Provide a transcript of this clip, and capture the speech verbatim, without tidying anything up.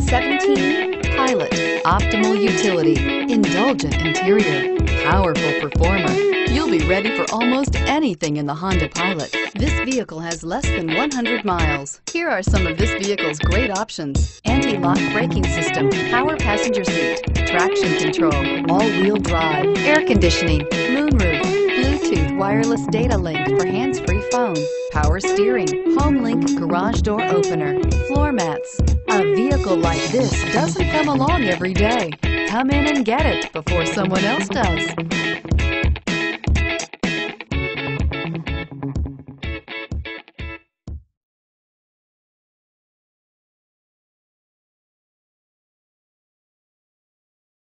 seventeen Pilot. Optimal utility, indulgent interior, powerful performer. You'll be ready for almost anything in the Honda Pilot. This vehicle has less than one hundred miles. Here are some of this vehicle's great options: anti-lock braking system, power passenger seat, traction control, all-wheel drive, air conditioning, moonroof, Bluetooth wireless data link for hands-free phone, power steering, home link garage door opener, floor mats. A vehicle like this doesn't come along every day. Come in and get it before someone else does.